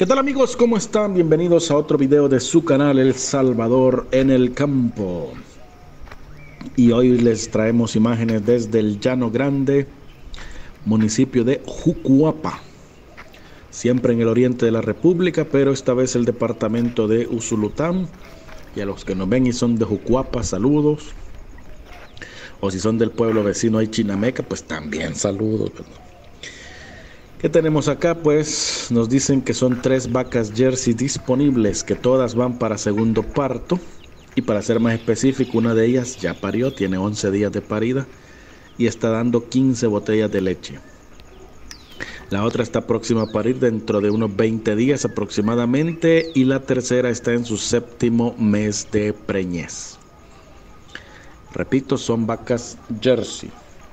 ¿Qué tal amigos? ¿Cómo están? Bienvenidos a otro video de su canal El Salvador en el Campo. Y hoy les traemos imágenes desde el Llano Grande, municipio de Jucuapa. Siempre en el oriente de la República, pero esta vez el departamento de Usulután. Y a los que nos ven y son de Jucuapa, saludos. O si son del pueblo vecino ahí Chinameca, pues también saludos. ¿Qué tenemos acá? Pues nos dicen que son 3 vacas Jersey disponibles, que todas van para segundo parto. Y para ser más específico, una de ellas ya parió, tiene 11 días de parida y está dando 15 botellas de leche. La otra está próxima a parir dentro de unos 20 días aproximadamente, y la tercera está en su 7º mes de preñez. Repito, son vacas Jersey.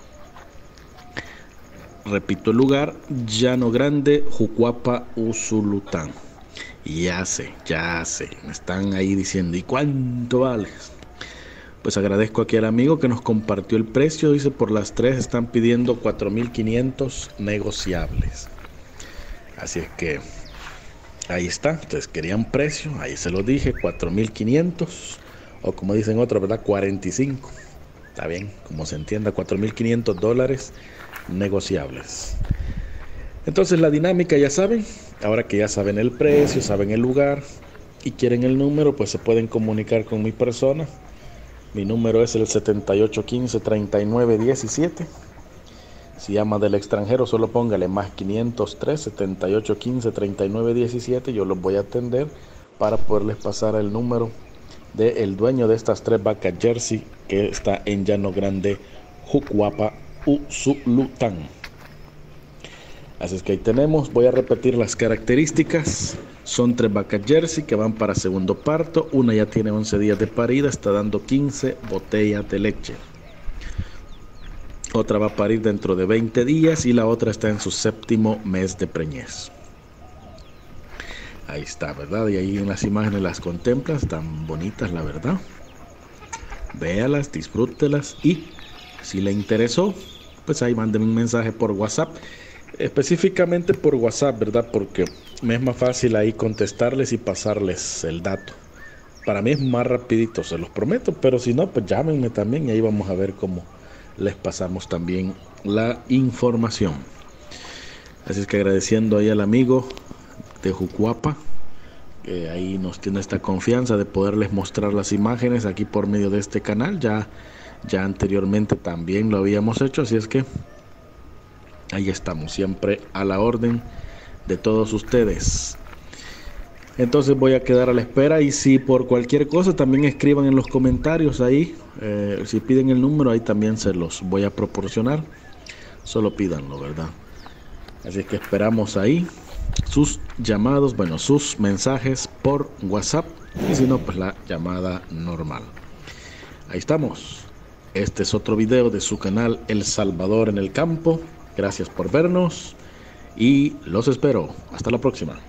Repito el lugar: Llano Grande, Jucuapa, Usulután. Ya sé, me están ahí diciendo, ¿y cuánto vale? Pues agradezco aquí al amigo que nos compartió el precio. Dice, por las 3 están pidiendo 4,500 negociables. Así es que ahí está. Entonces querían precio, ahí se lo dije, 4,500, o como dicen otros, ¿verdad? 45. Está bien, como se entienda, $4,500 negociables. Entonces la dinámica ya saben. Ahora que ya saben el precio, saben el lugar y quieren el número, pues se pueden comunicar con mi persona. Mi número es el 7815-3917. Si llama del extranjero, solo póngale más 503 7815-3917. Yo los voy a atender para poderles pasar el número del dueño de estas 3 vacas Jersey, que está en Llano Grande, Jucuapa, Usulután. Así es que ahí tenemos. Voy a repetir las características. Son 3 vacas Jersey que van para segundo parto. Una ya tiene 11 días de parida, está dando 15 botellas de leche. Otra va a parir dentro de 20 días y la otra está en su 7º mes de preñez. Ahí está, ¿verdad? Y ahí en las imágenes las contemplas, tan bonitas, la verdad. Véalas, disfrútelas, y si le interesó, pues ahí mándenme un mensaje por WhatsApp. Específicamente por WhatsApp, ¿verdad? Porque me es más fácil ahí contestarles y pasarles el dato. Para mí es más rapidito, se los prometo, pero si no, pues llámenme también y ahí vamos a ver cómo les pasamos también la información. Así es que agradeciendo ahí al amigo de Jucuapa, que ahí nos tiene esta confianza de poderles mostrar las imágenes aquí por medio de este canal. Ya anteriormente también lo habíamos hecho, así es que ahí estamos, siempre a la orden de todos ustedes. Entonces voy a quedar a la espera, y si por cualquier cosa también escriban en los comentarios ahí. Si piden el número, ahí también se los voy a proporcionar. Solo pídanlo, ¿verdad? Así que esperamos ahí sus llamados, bueno, sus mensajes por WhatsApp, y si no, pues la llamada normal. Ahí estamos. Este es otro video de su canal El Salvador en el Campo. Gracias por vernos y los espero. Hasta la próxima.